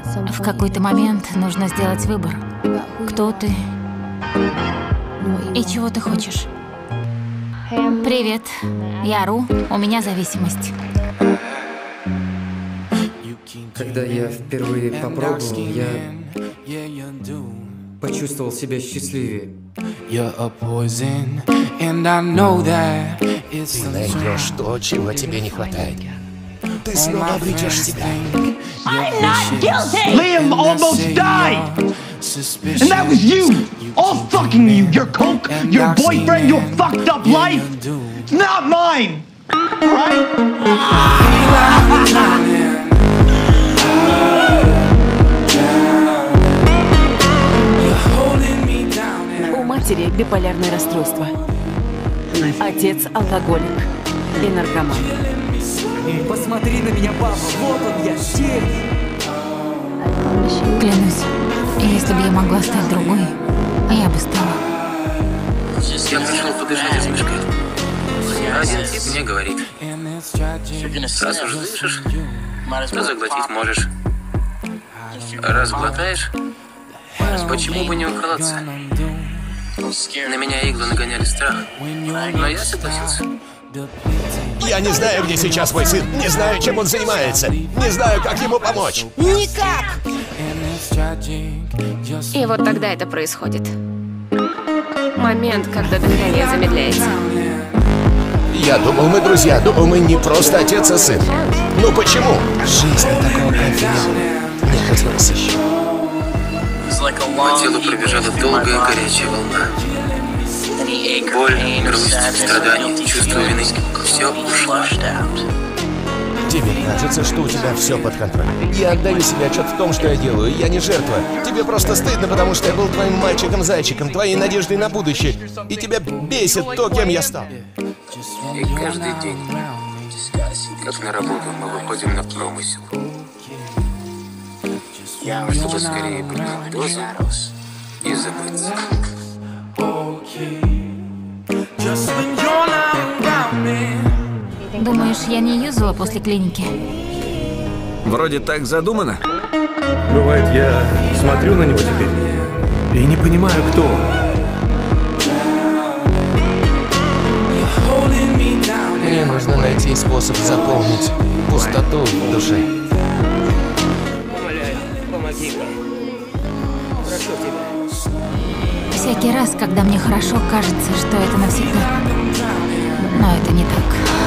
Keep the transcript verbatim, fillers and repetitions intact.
В какой-то момент нужно сделать выбор. Кто ты и чего ты хочешь. Привет, я Ру, у меня зависимость. Когда я впервые попробовал, я почувствовал себя счастливее. Ты найдешь то, чего тебе не хватает. Ты снова обретешь себя. I'm not guilty! Liam almost died! And that was you! All fucking you! Your coke, your boyfriend, your fucked up life! It's not mine! Alright? У матери биполярное расстройство. Отец алкоголик и наркоман. Посмотри на меня, папа, вот он я, здесь. Клянусь, если бы я могла стать другой, я бы стала. Я пришел подышать из мешка. Один тип мне говорит: раз уж дышишь, то заглотить можешь. Раз глотаешь, почему бы не уколоться? На меня иглы нагоняли страх, но я согласился. Я не знаю, где сейчас мой сын, не знаю, чем он занимается, не знаю, как ему помочь. Никак! И вот тогда это происходит. Момент, когда дыхание замедляется. Я думал, мы друзья, думал, мы не просто отец и сын. Ну почему? Жизнь такого конфликта. Мне хотелось еще. По телу пробежала долгая горячая волна. Боль, грусть, страдания, чувство вины — все ушло. Тебе кажется, что у тебя все под контролем. Я отдаю себе отчет в том, что я делаю. Я не жертва. Тебе просто стыдно, потому что я был твоим мальчиком-зайчиком, твоей надеждой на будущее. И тебя бесит то, кем я стал. И каждый день, как на работу, мы выходим на промысел, чтобы скорее принять дозу и забыться. Думаешь, я не юзала после клиники? Вроде так задумано. Бывает, я смотрю на него теперь и не понимаю, кто он. Мне нужно найти способ заполнить пустоту в душе. Умоляю, помоги мне. Прошу тебя. Всякий раз, когда мне хорошо, кажется, что это навсегда. Но это не так.